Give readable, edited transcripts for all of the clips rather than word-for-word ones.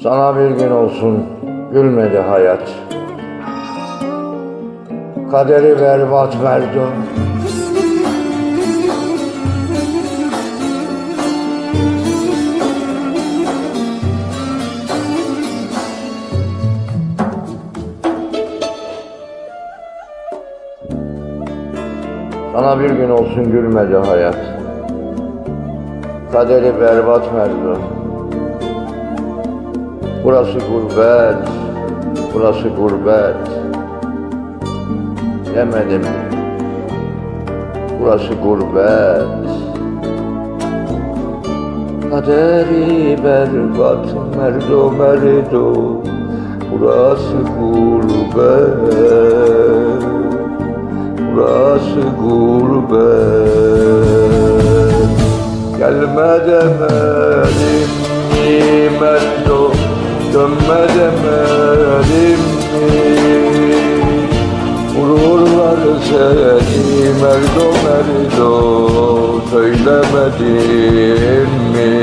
Sana bir gün olsun gülmedi hayat. Kaderi berbat merdo. Sana bir gün olsun gülmedi hayat. Kaderi berbat merdo. Burası gurbet, burası gurbet. Demedim, burası gurbet. Kaderi berbat merdo merdo. Burası gurbet, burası gurbet. Gelme demedim mi merdo, dönme demedim mi? Vururlar seni merdo merdo, söylemedim mi?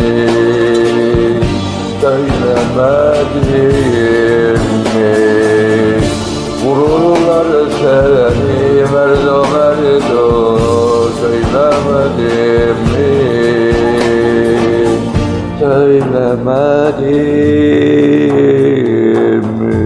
Söylemedim mi? Vururlar seni merdo merdo, söylemedim mi? Söylemedim mi?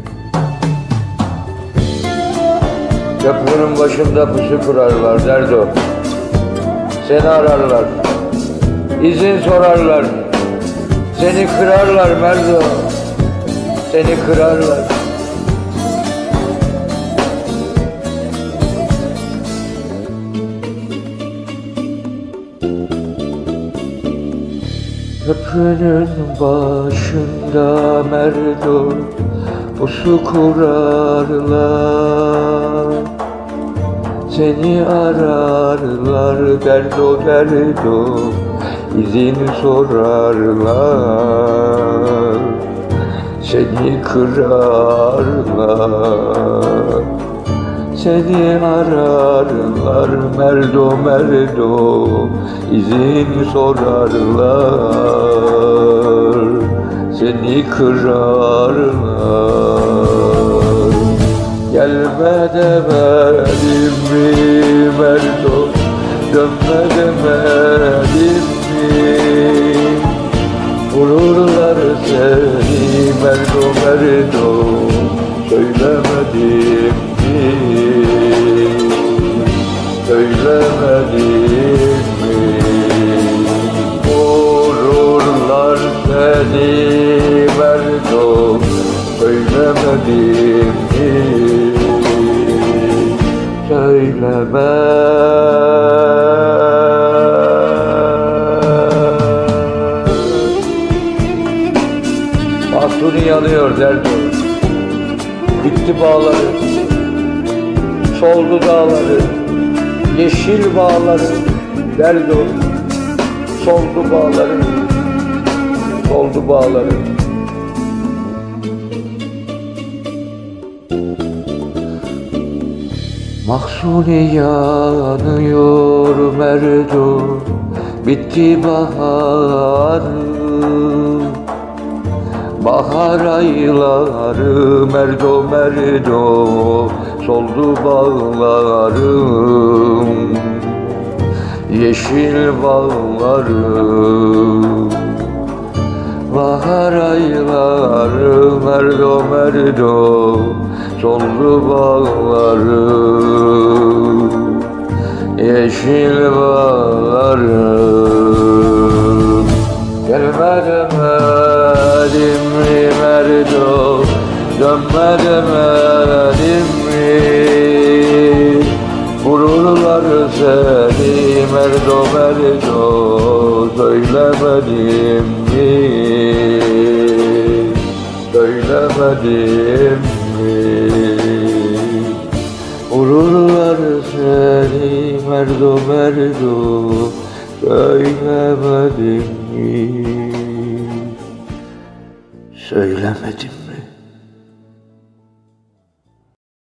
Köprünün başında pusu kurarlar derdo. Seni ararlar, izin sorarlar. Seni kırarlar merdo, seni kırarlar. Köprünün başında merdo pusu kurarlar. Seni ararlar derdo derdo, izin sorarlar. Seni kırarlar, seni ararlar merdo merdo, izin sorarlar. Seni kırarlar. Gelme demedim mi merdo, dönme demedim mi? Vururlar seni merdo merdo, söylemedim mi? Söylemedim mi? Vururlar seni merdo, söylemedim mi? Söyleme. Mahsuni yanıyor derdo. Bitti bağları, soldu dağları, yeşil bağları derdo. Soldu bağları, soldu bağları. Mahsuni yanıyor merdo, bitti bahar. Bahar ayları merdo merdo, soldu bağlarım, yeşil bağlarım. Bahar ayları merdo merdo, soldu bağlarım, yeşil bağlarım. Gelme demedim mi merdo, dönme demedim mi? Vururlar seni merdo merdo, söylemedim mi? Söylemedim mi? Vururlar seni merdo merdo, söylemedim mi? Söylemedim.